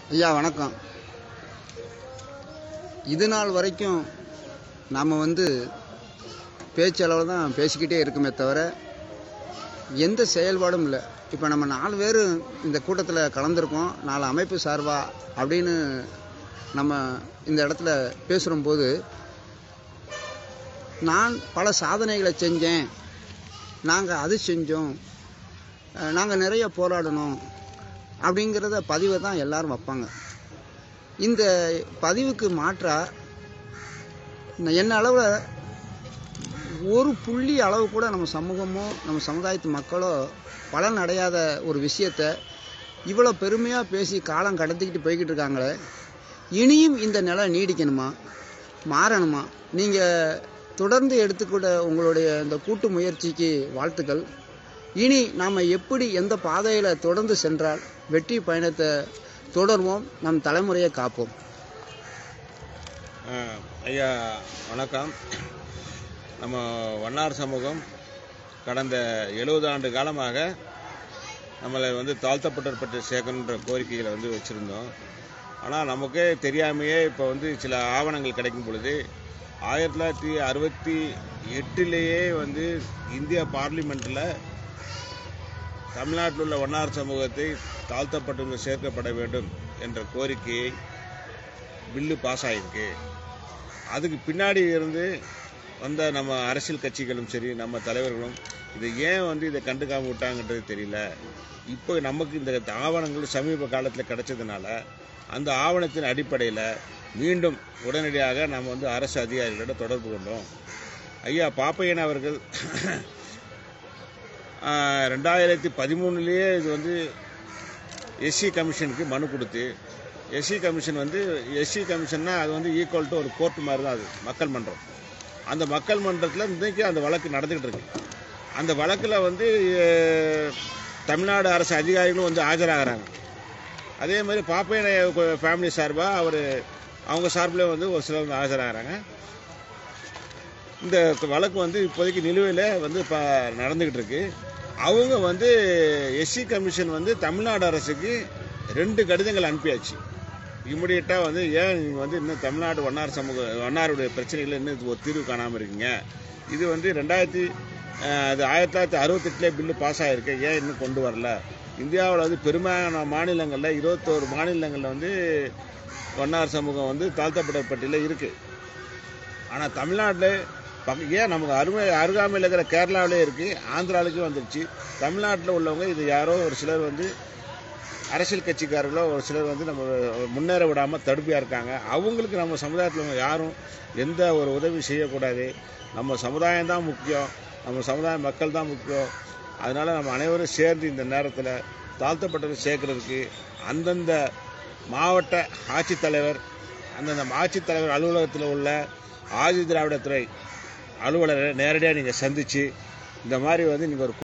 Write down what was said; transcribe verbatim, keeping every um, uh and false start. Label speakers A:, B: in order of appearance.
A: ஐயா வணக்கம். இது நாள் வரைக்கும் நாம் வந்து பேச்சளவு தான் பேசிக்கிட்டே இருக்குமே தவிர எந்த செயல்பாடும் இல்லை. இப்போ நம்ம நாலு பேர் இந்த கூட்டத்தில் கலந்துருக்கோம், நாலு அமைப்பு சார்பா அப்படின்னு நம்ம இந்த இடத்துல பேசுகிற போது நான் பல சாதனைகளை செஞ்சேன், நாங்கள் அது செஞ்சோம், நாங்கள் நிறைய போராடணும் அப்படிங்கிறத பதிவை தான் எல்லாரும் வைப்பாங்க. இந்த பதிவுக்கு மாற்றா என்ன அளவில் ஒரு புள்ளி அளவு கூட நம்ம சமூகமோ நம்ம சமுதாயத்து மக்களோ பலன் அடையாத ஒரு விஷயத்தை இவ்வளோ பெருமையாக பேசி காலம் கடத்திக்கிட்டு போய்கிட்டு இருக்காங்களே, இனியும் இந்த நிலை நீடிக்கணுமா, மாறணுமா? நீங்கள் தொடர்ந்து எடுத்துக்கூட உங்களுடைய இந்த கூட்டு முயற்சிக்கு வாழ்த்துக்கள். இனி நாம் எப்படி எந்த பாதையில் தொடர்ந்து சென்றால் வெற்றி பயணத்தை தொடர்வோம், நம் தலைமுறையை காப்போம்.
B: ஐயா வணக்கம். நம்ம வண்ணார் சமூகம் கடந்த எழுபது ஆண்டு காலமாக நம்மளை வந்து தாழ்த்தப்பட்டோர் பற்றி சேர்க்கணுன்ற கோரிக்கைகளை வந்து வச்சுருந்தோம். ஆனால் நமக்கே தெரியாமையே இப்போ வந்து சில ஆவணங்கள் கிடைக்கும் பொழுது ஆயிரத்தி தொள்ளாயிரத்தி அறுபத்தி எட்டுலேயே வந்து இந்தியா பார்லிமெண்ட்டில் தமிழ்நாட்டில் உள்ள வண்ணார் சமூகத்தை தாழ்த்தப்பட்டவர்கள் சேர்க்கப்பட வேண்டும் என்ற கோரிக்கையை பில்லு பாஸ் ஆகிருக்கு. அதுக்கு பின்னாடி இருந்து வந்த நம்ம அரசியல் கட்சிகளும் சரி, நம்ம தலைவர்களும் இதை ஏன் வந்து இதை கண்டுக்காம விட்டாங்கன்றது தெரியல. இப்போ நமக்கு இந்த ஆவணங்கள் சமீப காலத்தில் கிடைச்சதுனால அந்த ஆவணத்தின் அடிப்படையில் மீண்டும் உடனடியாக நம்ம வந்து அரசு அதிகாரிகளோட தொடர்பு கொண்டோம். ஐயா பாப்பையன் அவர்கள் ரெண்டாயிரத்தி பதிமூணுலேயே இது வந்து எஸ்சி கமிஷனுக்கு மனு கொடுத்து, எஸ்சி கமிஷன் வந்து எஸ்சி கமிஷன்னா அது வந்து ஈக்குவல் டு ஒரு கோர்ட்டு மாதிரி தான், அது மக்கள் மன்றம். அந்த மக்கள் மன்றத்தில் இன்றைக்கி அந்த வழக்கு நடந்துக்கிட்டு இருக்கு. அந்த வழக்கில் வந்து தமிழ்நாடு அரசு அதிகாரிகளும் வந்து ஆஜராகிறாங்க. அதே மாதிரி பாப்பையன் ஃபேமிலி சார்பாக அவர் அவங்க சார்பில் வந்து ஒரு சிலர் வந்து ஆஜராகிறாங்க. இந்த வழக்கு வந்து இப்போதைக்கு நிலுவையில் வந்து இப்போ நடந்துக்கிட்டு இருக்கு. அவங்க வந்து எஸ்சி கமிஷன் வந்து தமிழ்நாடு அரசுக்கு ரெண்டு கடிதங்கள் அனுப்பியாச்சு. இம்மிடியட்டாக வந்து ஏன் நீங்கள் வந்து இன்னும் தமிழ்நாடு வண்ணார் சமூக வண்ணாருடைய பிரச்சனைகளை இன்னும் ஒரு தீர்வு காணாமல் இருக்கீங்க, இது வந்து ரெண்டாயிரத்தி அது ஆயிரத்தி தொள்ளாயிரத்தி அறுபத்தெட்டுலேயே பில்லு பாஸ் ஆகிருக்கு, ஏன் இன்னும் கொண்டு வரல? இந்தியாவில் வந்து பெரும்பாலான மாநிலங்களில் இருபத்தோரு மாநிலங்களில் வந்து வண்ணார் சமூகம் வந்து தாழ்த்தப்பட்ட பட்டியலில் இருக்குது. ஆனால் தமிழ்நாட்டில் பக்க ஏன் நமக்கு அருமை அருகாமையில் இருக்கிற கேரளாவிலே இருக்குது, ஆந்திராவுக்கு வந்துடுச்சு. தமிழ்நாட்டில் உள்ளவங்க இது யாரோ ஒரு சிலர் வந்து அரசியல் கட்சிக்காரர்களோ ஒரு சிலர் வந்து நம்ம முன்னேற விடாமல் தடுப்பியாக இருக்காங்க. அவங்களுக்கு நம்ம சமுதாயத்தில் யாரும் எந்த ஒரு உதவி செய்யக்கூடாது. நம்ம சமுதாயம் தான் முக்கியம், நம்ம சமுதாய மக்கள் தான் முக்கியம். அதனால் நம்ம அனைவரும் சேர்ந்து இந்த நேரத்தில் தாழ்த்தப்பட்டதை சேர்க்கறதுக்கு அந்தந்த மாவட்ட ஆட்சித்தலைவர் அந்தந்த ஆட்சித்தலைவர் அலுவலகத்தில் உள்ள ஆதி திராவிடத்துறை அலுவலரை நேரடியாக நீங்கள் சந்தித்து இந்த மாதிரி வந்து நீங்கள் ஒரு